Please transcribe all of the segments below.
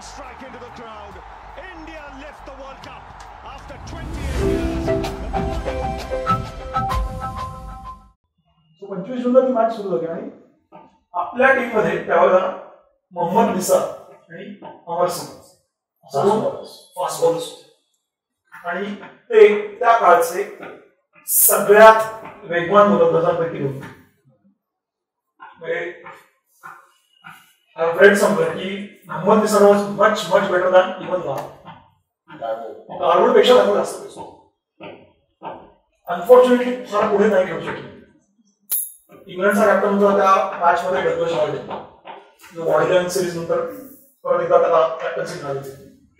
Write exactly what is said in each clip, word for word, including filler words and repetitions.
strike into the crowd. India lift the World Cup after twenty-eight years. So पंचवीस जूनला ती match सुरू झाली आणि आपल्या टीम मध्ये त्यावेळेला मोहम्मद निसार आणि अमर सिंग फास्ट बॉलर्स होते आणि ते त्या काळचे सगळ्यात वेगवान गोलंदाजांपैकी होते. I've read somewhere की Mohammed Nisar was much much better than even Garwood. Garwood पेक्षा त्यामुळे जास्त दिसतो. Unfortunately फार पुढे नाही खेळू शकले. इंग्लंडचा कॅप्टन होता त्या मॅच मध्ये डग्लस हॉर्डे जो बॉडीलाइन सिरीज नंतर परत एकदा त्याला कॅप्टन्सी मिळाली.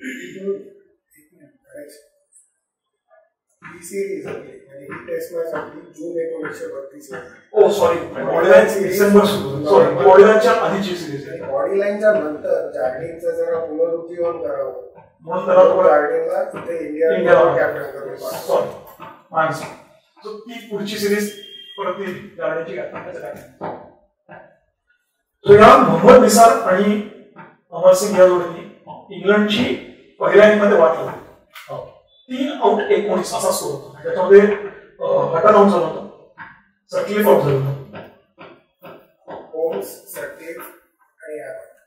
ही सिरीज होती आणि ही टेस्ट मॅच आपली जून एकोणीसशे बत्तीस oh sorry bodyline December sorry बॉडीलाइनच्या आधीची सिरीज आहे. बॉडीलाइनच्या नंतर जार्डिनचं जरा पुनरुज्जीवन करावं म्हणून त्याला थोडं जार्डिनला इथे इंडियाला कॅप्टन करणे सॉरी माणसं सो ती पुढची सिरीज परत ती जार्डिनची कॅप्टन. सो या मोहम्मद निसार आणि अमर सिंग या जोडीने इंग्लंडची पहिल्या इनिंगमध्ये वाट लावली. तीन आउट एकोणीस असा स्कोर होता. त्याच्यामध्ये हटन आउट झाला होता, सटक्लिफ आउट झाला होता, होम्स सटक्लिफ आणि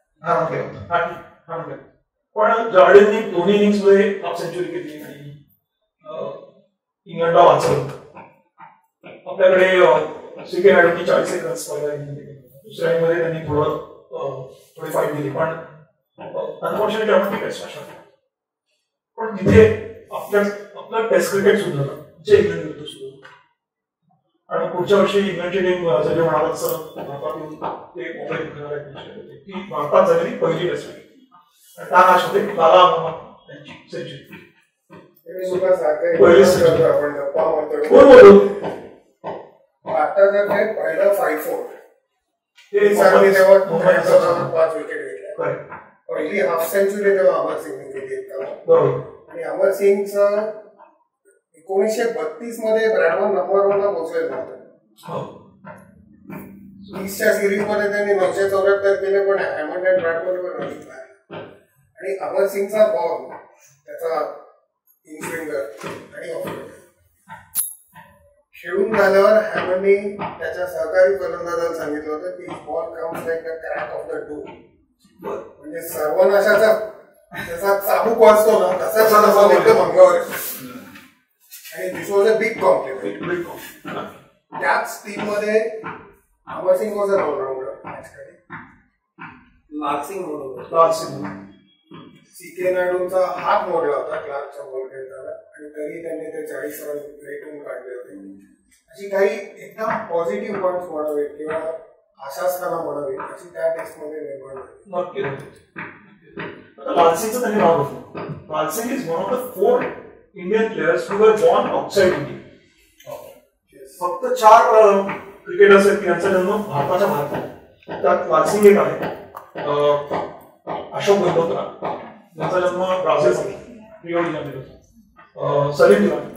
हा पण जार्डिनने दोन्ही इनिंग्स मध्ये हाफ सेंचुरी केली आणि इंग्लंडला वाचवलं. आपल्याकडे सीके नायडूंनी चाळीस एक रन्स पहिल्या इनिंग दिले, दुसऱ्या इनिंग मध्ये त्यांनी थोडं थोडी फाईट दिली पण अनफॉर्च्युनेटली आपण ती टेस्ट मॅच पण तिथे आपल्या आपलं टेस्ट क्रिकेट सुधारलं जे इंग्लंड विरुद्ध सुरू आणि पुढच्या वर्षी इंग्लंडची टीम जरी म्हणाला तसं भारतातील ते मुंबई घेणार आहे ती भारतात झालेली पहिली टेस्ट क्रिकेट त्या मॅच मध्ये लाला मोहम्मद यांची सेंचुरी. आता जर हे पहिलं फाईव्ह फोर तेव्हा पाच विकेट घेतल्या. पहिली हाफ सेंचुरी तेव्हा अमर सिंगने केली बरोबर आणि अमर सिंगचं एकोणीसशे बत्तीस मध्ये ब्रॅडमन नंबर वन ला पोहोचलेलं होतं. तीसच्या सिरीज मध्ये त्यांनी नऊशे चौऱ्याहत्तर केले पण हॅमंड अँड ब्रॅडमन वर नाही. आणि अमर सिंगचा बॉल त्याचा इनस्विंगर आणि ऑफस्विंगर खेळून झाल्यावर हॅमंडनी त्याच्या सहकारी फलंदाजाला सांगितलं होतं की ball comes like the crack of the door, म्हणजे सर्वनाशाचा त्याचा चाबूक वाजतो ना तसाच बॉल एकदम अंगावर. आणि this was a big compliment. त्याच टीम मध्ये Amar Singh was a allrounder. Lal Singh Lal Singh CK नायडूंचा हात मोडला होता क्लार्कच्या बॉल खेळताना आणि तरी त्यांनी ते चाळीस रन रेटून काढले होते. अशी काही एकदम पॉझिटिव्ह पॉइंट्स म्हणावेत किंवा आशास्थाना म्हणावेत अशी त्या टेस्ट मध्ये निर्माण झाली. नक्की लालसिंगचं त्यांनी नाव घेतलं. Lal Singh is one of the four Indian players who were born outside India. फक्त चार क्रिकेटर्स आहेत यांचा जन्म भारताच्या बाहेर झाला. त्यात लालसिंग एक आहे, अशोक गंगोत्रा यांचा जन्म Brazil Rio de Janeiro, Salim Diwan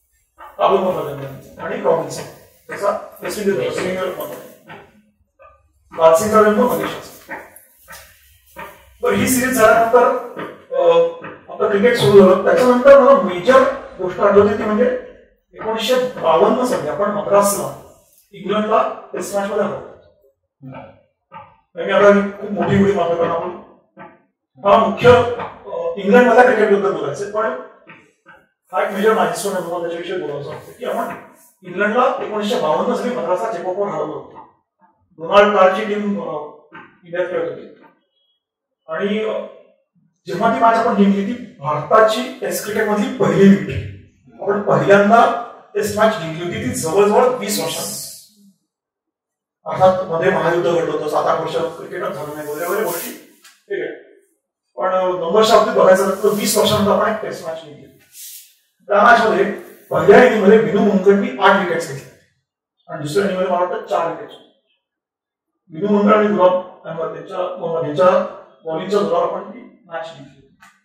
आणि रॉबिन्सन त्याचा वेस्ट इंडिज सिंगर लालसिंगचा जन्म मलेशियाचा. तर ही सिरीज झाल्यानंतर आपलं क्रिकेट सुरू झालं. त्याच्यानंतर मला मेजर गोष्ट आठवते ती म्हणजे एकोणीसशे बावन्न साली आपण मद्रासला इंग्लंडला टेस्ट मॅच मध्ये हरवलं. मी आता खूप मोठी गोळी मारतो कारण आपण हा मुख्य इंग्लंड मधल्या क्रिकेट बद्दल बोलायचं पण हा एक मेजर माइलस्टोन आहे. तुम्हाला त्याच्याविषयी बोलायचं होतं की आपण इंग्लंडला एकोणीसशे बावन्न साली मद्रासला चेपॉकवर हरवलं होतं. डोनाल्ड कार्लची टीम इंडियात खेळत होती आणि जेव्हा ती मॅच आपण जिंकली ती भारताची टेस्ट क्रिकेट मधली पहिली विकेट. आपण पहिल्यांदा टेस्ट मॅच जिंकली होती ती जवळजवळ वीस वर्षांनी. अर्थात मध्ये महायुद्ध घडलं होतं, सात आठ वर्ष क्रिकेटच झालं नाही वगैरे वगैरे गोष्टी ठीक आहे पण नंबरच्या बाबतीत बघायचं तर वीस वर्षानंतर आपण एक टेस्ट मॅच जिंकली. त्या मॅच मध्ये पहिल्या इनिंग मध्ये विनू मुंगटनी आठ विकेट्स घेतल्या आणि दुसऱ्या इनिंग मध्ये मला वाटतं चार विकेट्स. विनू मुंगट आणि गुलाब अहमद यांच्या बॉलिंगच्या जोरावर आपण ती मॅच जिंकली.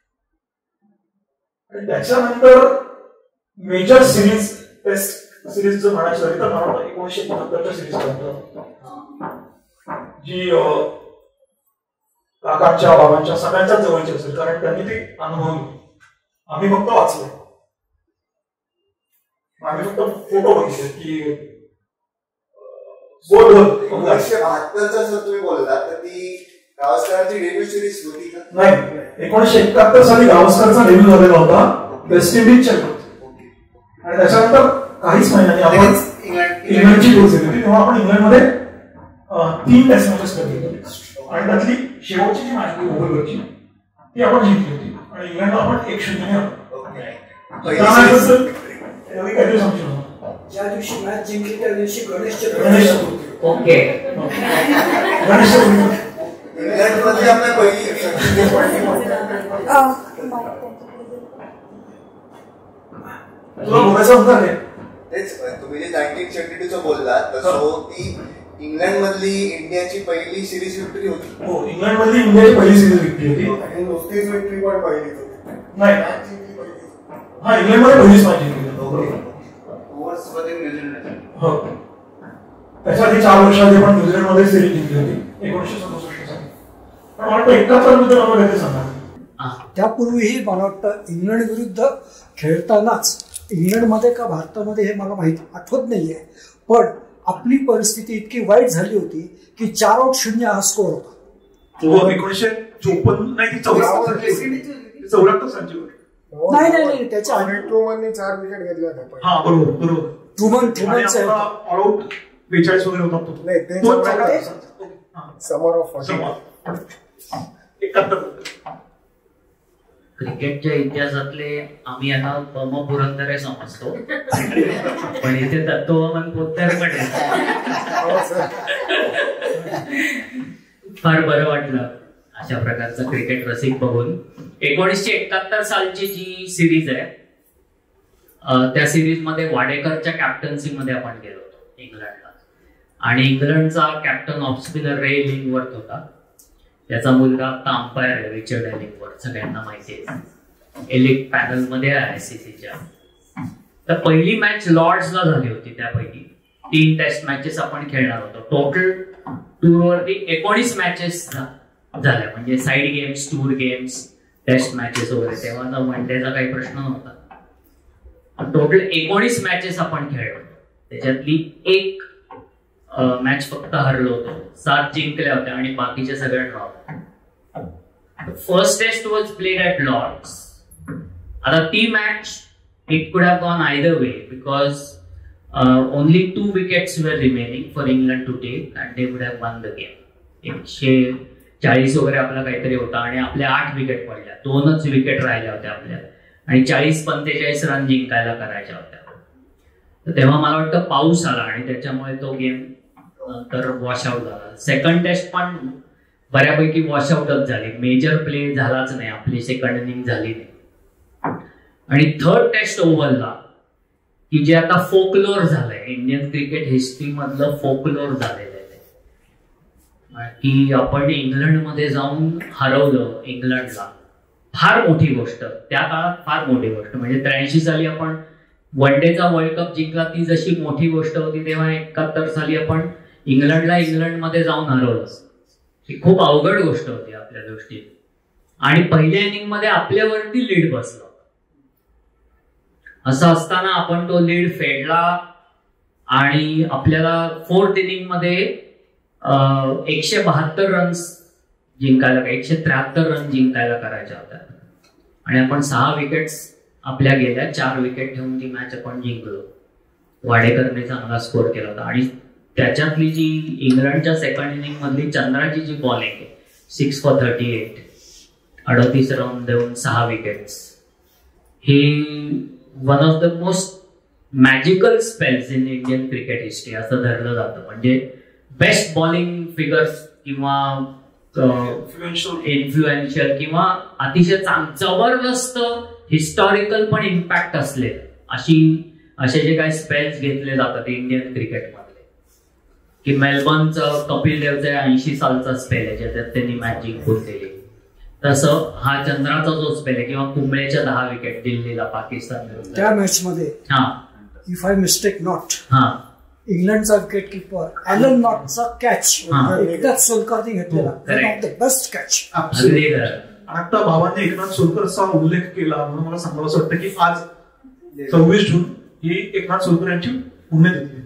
आणि त्याच्यानंतर मेजर सिरीज टेस्ट सिरीज जर म्हणायची झाली तर मला वाटतं एकोणीसशे एकोणहत्तरच्या सिरीज जी काकांच्या बाबांच्या सगळ्यांच्याच जवळची असेल, कारण त्यांनी ते अनुभवलं. आम्ही फक्त वाचलं, आम्ही फक्त फोटो बघितले की एकोणीसशे बहात्तरचा जर तुम्ही बोलला तर ती गावस्करांची डेब्यू सिरीज होती का? नाही, एकोणीसशे एकाहत्तर साली गावस्करचा डेब्यू झालेला होता वेस्ट इंडिजच्या आणि त्याच्यानंतर काहीच महिन्यांनी आपण इंग्लंडची पोच झाली होती. तेव्हा आपण इंग्लंडमध्ये तीन टेस्ट मॅचेस खेळली होती आणि त्यातली शेवटची जी मॅच होती भरभरची ती आपण जिंकली होती आणि इंग्लंडला आपण एक शून्य काहीतरी सांगू. ज्या दिवशी मॅच जिंकली त्या दिवशी गणेश गणेश चतुर्थी. ओके, गणेश चतुर्थी इंग्लंडमध्ये आपल्या पहिली तुला बोलायचं होतं आहे तेच तुम्ही जे नाईन्टीन सेव्हन्टी टू चं बोललात तसं ती इंग्लंड मधली इंडियाची पहिली सिरीज विक्ट्री होती. हो, इंग्लंड मधली इंडियाची पहिली सिरीज विक्ट्री होती आणि नुसतीच विक्ट्री पण पहिलीच होती. नाही, हा इंग्लंड मध्ये पहिलीच मॅच जिंकली. हो, त्याच्या आधी चार वर्षाआधी पण न्यूझीलंड मध्ये सिरीज जिंकली होती एकोणीसशे सदुसष्ट साली. पण मला वाटतं एकाहत्तर मध्ये मला काहीतरी सांगा. त्यापूर्वीही मला वाटतं इंग्लंड विरुद्ध खेळतानाच इंग्लंडमध्ये का भारतामध्ये हे मला माहिती आठवत नाहीये, पण आपली परिस्थिती इतकी वाईट झाली होती की चार आउट शून्य हा स्कोर होता. एकोणीसशे चोपन्न नाही चौऱ्याहत्तर सालची नाही नाही नाही त्याच्या ट्रुमनने चार विकेट घेतल्या होत्या. हा बरोबर बरोबर ट्रुमन ट्रुमनचं ऑल आउट बेचाळीस वगैरे होता तो. नाही ते समर ऑफ एकाहत्तर. क्रिकेटच्या इतिहासातले आम्ही आता बम पुरंदरे समजतो, पण इथे तत्वमन पोतदार पण फार बरं वाटलं अशा प्रकारचं क्रिकेट रसिक बघून. एकोणीसशे एकाहत्तर सालची जी सिरीज आहे त्या सिरीज मध्ये वाडेकरच्या कॅप्टन्सी मध्ये आपण गेलो होतो इंग्लंडला आणि इंग्लंडचा captain off spinner Ray Illingworth होता. त्याचा मुलगा आता अंपायर आहे रिचर्ड इलिंगवर्थ, सगळ्यांना माहिती आहे, एलिट पॅनल मध्ये आहे आयसीसीच्या. तर पहिली मॅच लॉर्ड्सला झाली होती, त्यापैकी तीन टेस्ट मॅचेस आपण खेळणार होतो. टोटल टूरवरती एकोणीस मॅचेस झाल्या, म्हणजे side games, tour games, test matches वगैरे. तेव्हा वन डेचा काही प्रश्न नव्हता. टोटल एकोणीस मॅचेस आपण खेळलो, त्याच्यातली एक मॅच फक्त हरलो होतो, सात जिंकल्या होत्या आणि बाकीचे सगळे draw. First test was played at Lord's. आता ती match it could have gone either way because only two wickets were remaining for England to take and they would have won the game. एकशे चाळीस वगैरे आपला काहीतरी होता आणि आपल्या आठ विकेट पडल्या, दोनच विकेट राहिल्या होत्या आपल्या आणि चाळीस पंचेचाळीस रन जिंकायला करायच्या होत्या. तर तेव्हा मला वाटतं पाऊस आला आणि त्याच्यामुळे तो गेम तर वॉशआउट झाला. सेकंड टेस्ट पण बऱ्यापैकी वॉशआउटच झाली, मेजर प्ले झालाच नाही, आपली सेकंड इनिंग झाली नाही. आणि थर्ड टेस्ट ओव्हरला की जे आता फोकलोर झालंय, इंडियन क्रिकेट हिस्ट्री मधलं फोकलोर झालेलं आहे की आपण इंग्लंडमध्ये जाऊन हरवलं इंग्लंडला. फार मोठी गोष्ट, त्या काळात फार मोठी गोष्ट. म्हणजे त्र्याऐंशी साली आपण वन डेचा वर्ल्ड कप जिंकला, ती जशी मोठी गोष्ट होती, तेव्हा एकाहत्तर साली आपण इंग्लंडला इंग्लंडमध्ये जाऊन हरवलं. ही खूप अवघड गोष्ट होती आपल्या दृष्टीने. आणि पहिल्या इनिंग मध्ये आपल्यावरती लीड बसला. असं असताना आपण तो लीड फेडला आणि आपल्याला फोर्थ इनिंग मध्ये एकशे बहात्तर रन्स जिंकायला, एकशे त्र्याहत्तर रन जिंकायला करायच्या होत्या आणि आपण सहा विकेट्स आपल्या गेल्या, चार विकेट ठेवून ती मॅच आपण जिंकलो. वाडेकरने चांगला स्कोर केला होता आणि त्याच्यातली जी इंग्लंडच्या सेकंड इनिंग मधली चंद्राची जी बॉलिंग आहे, सिक्स फॉर थर्टी एट, अडतीस रन देऊन सहा विकेट्स, हे one of the most magical spells in Indian cricket history असं धरलं जातं. म्हणजे बेस्ट बॉलिंग फिगर्स किंवा इन्फ्लुएन्शियल किंवा अतिशय जबरदस्त हिस्टॉरिकल पण इम्पॅक्ट असले अशी असे जे काही स्पेल्स घेतले जातात इंडियन क्रिकेटमध्ये, की मेलबर्नचं कपिल देवचा ऐंशी सालचा स्पेल आहे ज्याच्यात त्यांनी मॅच जिंकून दिली, तसं हा चंद्राचा जो स्पेल आहे किंवा कुंबळेच्या दहा विकेट दिल्लीला पाकिस्तान त्या मॅच मध्ये, हा इफ आय मिस्टेक नॉट, हा इंग्लंडचा विकेट किपर ॲलन नॉटचा कॅच एकदाच सोलकरने घेतलेला, बेस्ट कॅच. आता भावाने एकनाथ सोलकरचा उल्लेख केला म्हणून मला सांगावं असं वाटतं की आज सव्वीस जून ही एकनाथ सोलकर यांची पुण्यतिथी.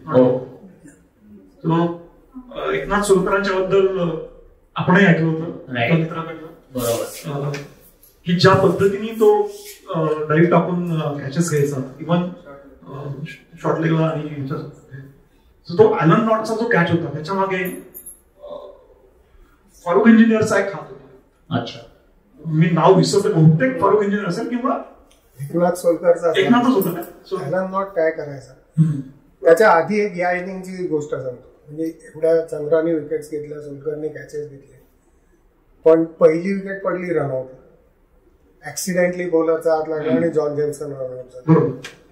तो एकनाथ सोलकरांच्या बद्दल आपणही ऐकलं होतं मित्रांकडनं, बरोबर, की ज्या पद्धतीने तो डाईव्ह टाकून कॅचेस घ्यायचा, इव्हन शॉर्ट लेगला आणि तो ॲलन नॉटचा जो कॅच होता त्याच्या मागे फारुख इंजिनियरचा एक हात होता. अच्छा, मी नाव विसरतो, बहुतेक फारुख इंजिनियर असेल किंवा एकनाथ सोलकरचा. एकनाथच होता. ॲलन नॉट काय करायचा त्याच्या आधी एक या इनिंगची गोष्ट सांगतो. म्हणजे एवढ्या चंद्राने विकेट्स घेतल्या, सोलकरने कॅचेस घेतले, पण पहिली विकेट पडली रनआउट, ऍक्सिडेंटली बॉलरचा हात लागला आणि जॉन जेम्सन रनआउट झाला.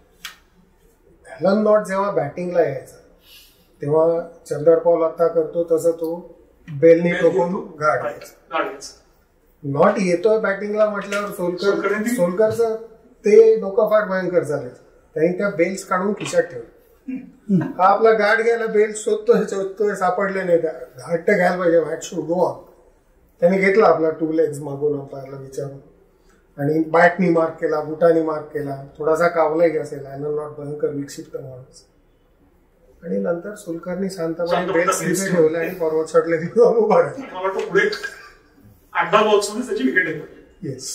ॲलन नॉट जेव्हा बॅटिंगला यायचा तेव्हा चंदर पॉल आता करतो तसं तो बेलनी टोकून गाड घ्यायचा. नॉट येतोय बॅटिंगला म्हटल्यावर सोलकर सोलकरचं ते डोकं फार भयंकर झालं. त्यांनी त्या बेल्स काढून खिशात ठेवले. हा आपला गाड घ्यायला बेल्ट शोधतोय शोधतोय सापडले नाही, हट्ट घ्यायला पाहिजे, मॅच शूड गो ऑन. त्याने घेतला आपला टू लेग्स मागून अंपायरला विचारून आणि बॅटनी मार्क केला, बुटानी मार्क केला, थोडासा कावलाही असेल. ॲलन नॉट भयंकर विक्षिप्त माणूस. आणि नंतर सोलकरनी शांतपणे बेल्स तिथे ठेवले आणि फॉरवर्ड शॉटला जाऊन उभा राहिला. येस,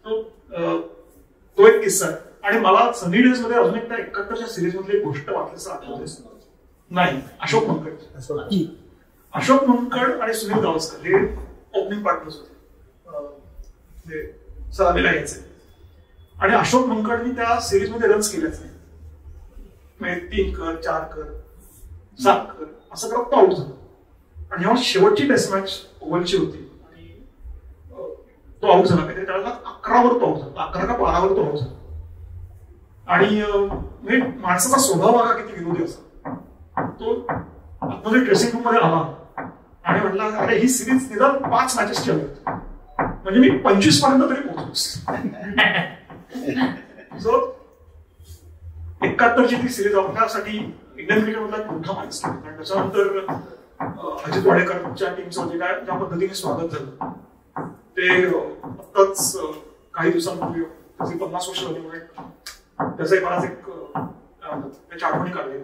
तो एक किस्सा आहे. आणि मला सनी डेज मध्ये अजून एकदा एकाहत्तरच्या सिरीज मधली एक गोष्ट वाटल्याचं आठवते. नाही, अशोक मंकड अशोक मंकड आणि सुनील गावस्कर हे ओपनिंग पार्टनर्स होते, सलामीला यायचे. आणि अशोक मंकडनी त्या सिरीज मध्ये रन्स केल्याच नाही. म्हणजे तीन कर, चार कर, सात कर असं करत तो आउट झाला. आणि जेव्हा शेवटची टेस्ट मॅच ओव्हरची होती आणि तो आउट झाला, काहीतरी त्याला अकरावर तो आउट झाला, अकरा का बारावर तो आउट झाला. आणि म्हणजे माणसाचा स्वभाव बघा किती विरोधी असा. तो आतमध्ये ड्रेसिंग रूम मध्ये आला आणि म्हटला, अरे ही सिरीज निदान पाच मॅचेसची आली म्हणजे मी पंचवीस पर्यंत तरी पोहोचलो. सो एकाहत्तरची ती सिरीज आपल्यासाठी इंडियन क्रिकेट मधला एक मोठा माणूस. कारण त्याच्यानंतर अजित वाडेकरच्या टीमचं जे काय ज्या पद्धतीने स्वागत झालं ते आत्ताच काही दिवसांपूर्वी त्याचे पन्नास वर्ष झाली म्हणजे त्याचाही बराच एक त्याच्या आठवणी काढले.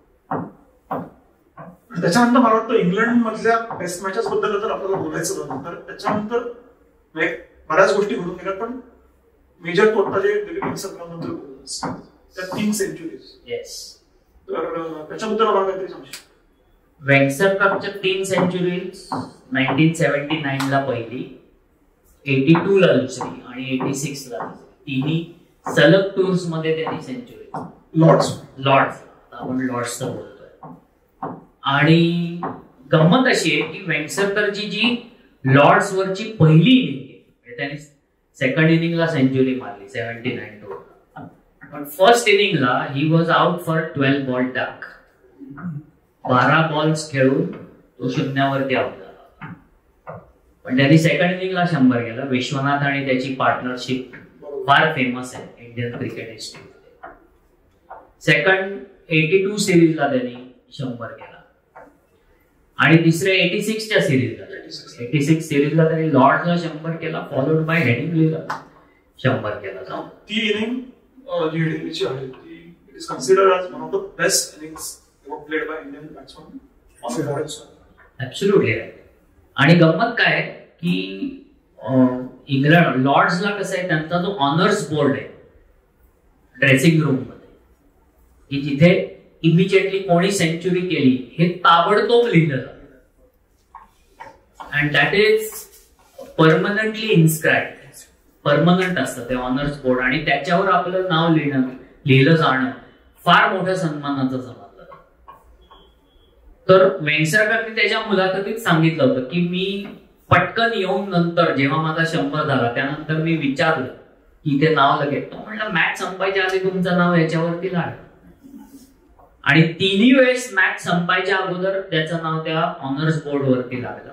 त्याच्यानंतर मला वाटतं इंग्लंड मधल्या टेस्ट मॅचेस बद्दल जर आपल्याला बोलायचं झालं तर त्याच्यानंतर बऱ्याच गोष्टी घडून गेल्या, पण मेजर तो आता जे दिलीप संग्रामनंतर बोलतो त्या तीन सेंचुरीज. येस, तर त्याच्याबद्दल मला काहीतरी सांगशील? वेंगसर कपच्या तीन सेंचुरीज नाईन्टीन सेव्हन्टी नाईन ला पहिली, एटी टू ला दुसरी आणि एटी सिक्स ला तिन्ही सलग टूर्स मध्ये त्यांनी सेंचुरी. लॉर्ड्स लॉर्ड्स आपण लॉर्ड्सचं बोलतोय. आणि गंमत अशी आहे की वेंगसरकरची जी लॉर्ड्स वरची पहिली इनिंग आहे त्यांनी सेकंड इनिंगला सेंचुरी मारली सेव्हन्टी नाईन टू, पण फर्स्ट इनिंगला he was out for twelve ball duck. बारा बॉल्स खेळून तो शून्यावरती आउट झाला. पण त्यांनी सेकंड इनिंगला शंभर केला. विश्वनाथ आणि त्याची पार्टनरशिप फार फेमस आहे इंडियन क्रिकेट हिस्ट्रीमध्ये. सेकंड एटी टू सिरीजला त्यांनी शंभर केला आणि तिसऱ्या एटी सिक्सच्या सिरीजला एटी सिक्स सिरीजला त्यांनी लॉर्ड्सला शंभर केला, फॉलोड बाय हेडिंग्लीला शंभर केला. ती इनिंग जी हेडिंग्लीची आहे ती it is considered as one of the best innings ever played by Indian batsman on the world. Absolutely right. आणि गंमत काय की इंग्लंड लॉर्ड्सला कसं आहे त्यांचा जो ऑनर्स बोर्ड आहे ड्रेसिंग रूम मध्ये की जिथे इमिजिएटली कोणी सेंचुरी केली हे ताबडतोब लिहिलं जातं. And that is permanently inscribe, permanent असतं ते ऑनर्स बोर्ड आणि त्याच्यावर आपलं नाव लिहिणं लिहिलं जाणं फार मोठ्या सन्मानाचं समजलं. तर वेंगसरकरने त्याच्या मुलाखतीत सांगितलं होतं की मी पटकन येऊन नंतर जेव्हा माझा शंभर झाला त्यानंतर मी विचारलं की इथे नाव लगेच, तो म्हणलं मॅच संपायच्या आधी तुमचं नाव याच्यावरती लागलं. आणि तिन्ही वेळेस मॅच संपायच्या अगोदर त्याचं नाव त्या ऑनर्स बोर्ड वरती लागलं.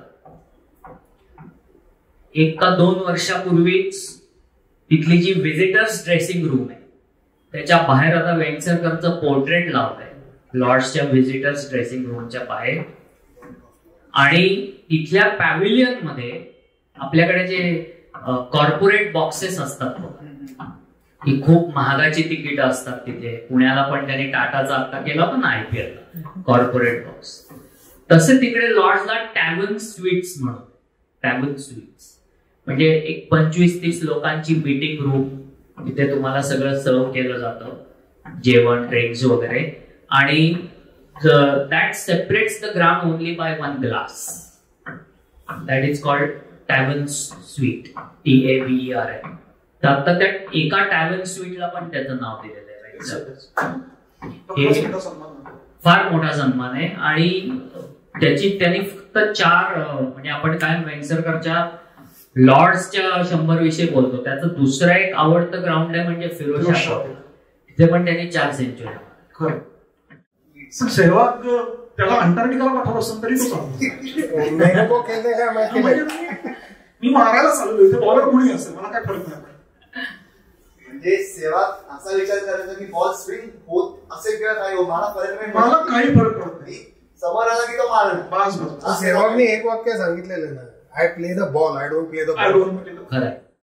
एक का दोन वर्षापूर्वीच तिथली जी व्हिजिटर्स ड्रेसिंग रूम आहे त्याच्या बाहेर आता वेंगसरकरचं पोर्ट्रेट लावलंय लॉर्ड्सच्या व्हिजिटर्स ड्रेसिंग रूमच्या बाहेर. आणि तिथल्या पॅव्हिलियन मध्ये आपल्याकडे जे कॉर्पोरेट बॉक्सेस असतात ही खूप महागाची तिकीट असतात तिथे. पुण्याला पण त्यांनी टाटाचा आता केला पण आयपीएलला कॉर्पोरेट बॉक्स. तसे तिकडे लॉर्ड्सला टॅव्हर्न स्वीट्स म्हणून, टॅव्हर्न स्वीट्स म्हणजे एक पंचवीस तीस लोकांची मीटिंग रूम. तिथे तुम्हाला सगळं सर्व केलं जातं, जेवण, ड्रिंक्स वगैरे. आणि that separates the ground only by one glass. That is called tavern suite, T A V E R N. तर आता त्या एका टॅव्हर्न स्वीटला पण त्याचं नाव दिलेलं आहे. फार मोठा सन्मान आहे. आणि त्याची त्यांनी फक्त चार म्हणजे आपण काय वेंगसरकरच्या लॉर्ड्सच्या शंभर विषयी बोलतो, त्याचं दुसरं एक आवडतं ग्राउंड आहे म्हणजे फिरोजशाह. तिथे पण त्यांनी चार सेंचुरी. खरं सेहवाग त्याला अंटार्क्टिकाला पाठवलं असतं तरी तो मी मारायला चाललो इथे बॉलर कोणी असेल मला काय फरक नाही. म्हणजे सेहवाग असा विचार करायचा की बॉल स्विंग होत असे किंवा नाही हो, मला फरक नाही, मला काही फरक पडत नाही. समोर आला की तो मारण. सेहवागने एक वाक्य सांगितलेलं ना, I play the ball, I don't play the ball. खरं